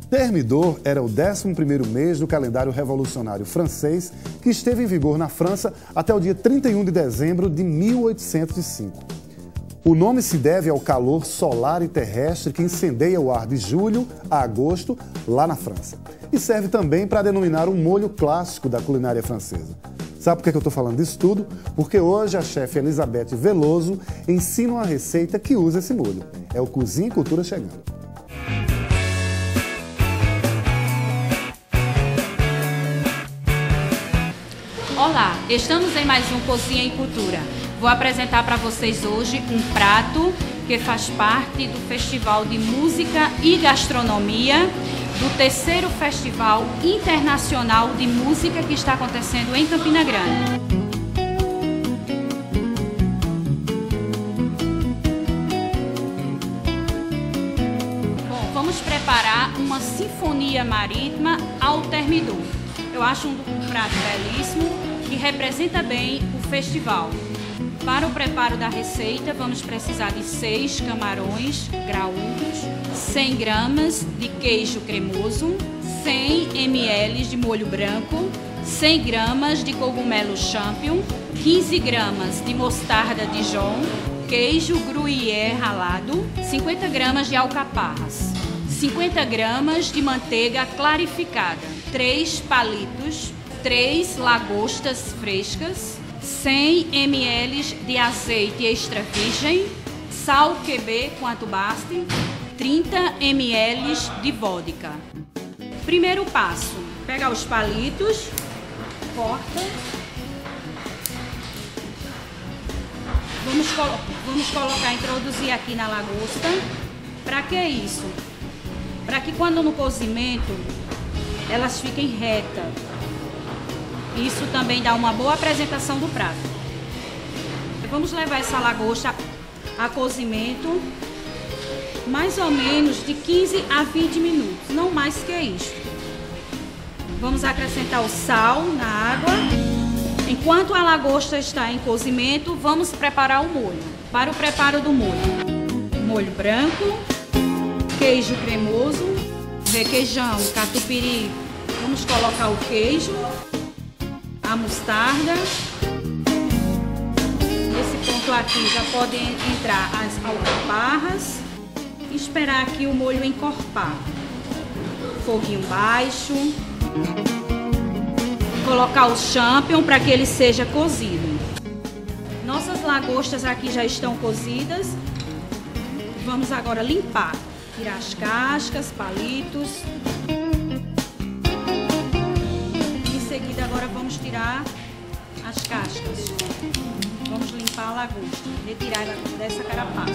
Thermidor era o 11º mês do calendário revolucionário francês que esteve em vigor na França até o dia 31 de dezembro de 1805. O nome se deve ao calor solar e terrestre que incendeia o ar de julho a agosto lá na França. E serve também para denominar um molho clássico da culinária francesa. Sabe por que eu estou falando disso tudo? Porque hoje a chefe Elizabeth Veloso ensina uma receita que usa esse molho. É o Cozinha e Cultura chegando. Olá, estamos em mais um Cozinha e Cultura. Vou apresentar para vocês hoje um prato que faz parte do Festival de Música e Gastronomia do 3º Festival Internacional de Música que está acontecendo em Campina Grande. Bom, vamos preparar uma sinfonia marítima ao Thermidor. Eu acho um prato belíssimo que representa bem o festival. Para o preparo da receita, vamos precisar de 6 camarões graúdos, 100 gramas de queijo cremoso, 100 ml de molho branco, 100 gramas de cogumelo champignon, 15 gramas de mostarda Dijon, queijo gruyère ralado, 50 gramas de alcaparras, 50 gramas de manteiga clarificada, 3 palitos, 3 lagostas frescas, 100 ml de azeite extra virgem, sal QB quanto baste, 30 ml de vodka. Primeiro passo, pegar os palitos, corta. Vamos colocar, introduzir aqui na lagosta. Para que isso? Para que quando no cozimento elas fiquem retas. Isso também dá uma boa apresentação do prato. Vamos levar essa lagosta a cozimento mais ou menos de 15 a 20 minutos, não mais que isso. Vamos acrescentar o sal na água. Enquanto a lagosta está em cozimento, vamos preparar o molho. Para o preparo do molho, molho branco, queijo cremoso, requeijão, catupiry. Vamos colocar o queijo, a mostarda. Nesse ponto aqui já podem entrar as alcaparras. Esperar aqui o molho encorpar. Foguinho baixo. Colocar o champignon para que ele seja cozido. Nossas lagostas aqui já estão cozidas. Vamos agora limpar. Tirar as cascas, palitos. Agora vamos tirar as cascas. Vamos limpar a lagosta, retirar ela dessa carapaça.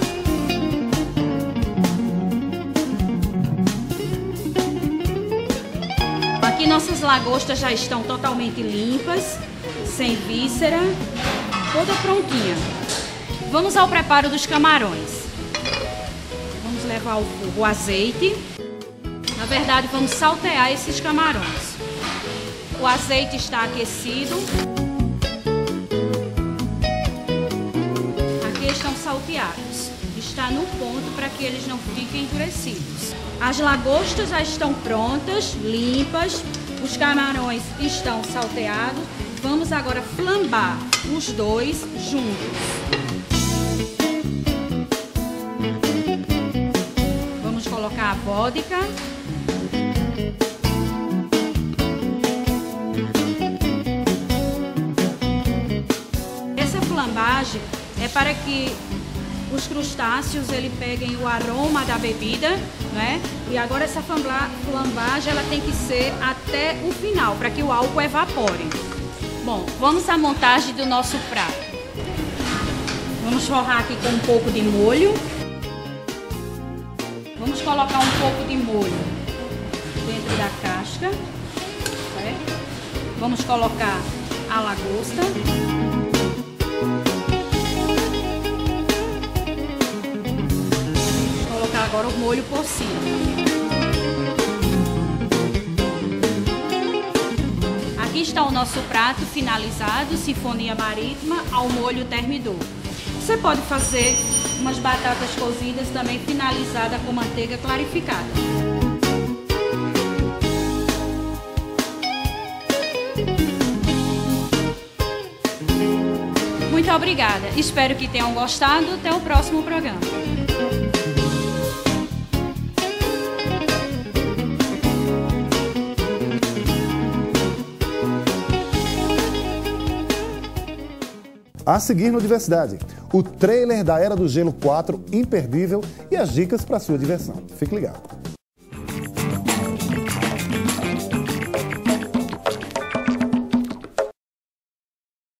Aqui nossas lagostas já estão totalmente limpas, sem víscera, toda prontinha. Vamos ao preparo dos camarões. Vamos levar ao fogo o azeite. Na verdade, vamos saltear esses camarões. O azeite está aquecido. Aqui estão salteados. Está no ponto para que eles não fiquem endurecidos. As lagostas já estão prontas, limpas. Os camarões estão salteados. Vamos agora flambar os dois juntos. Vamos colocar a vodka. É para que os crustáceos ele peguem o aroma da bebida, né? E agora essa flambagem ela tem que ser até o final, para que o álcool evapore. Bom, vamos à montagem do nosso prato. Vamos forrar aqui com um pouco de molho. Vamos colocar um pouco de molho dentro da casca, certo? Vamos colocar a lagosta. Agora o molho por cima. Aqui está o nosso prato finalizado, sinfonia marítima ao molho Thermidor. Você pode fazer umas batatas cozidas também finalizadas com manteiga clarificada. Muito obrigada. Espero que tenham gostado. Até o próximo programa. A seguir no Diversidade, o trailer da Era do Gelo 4, imperdível, e as dicas para sua diversão. Fique ligado.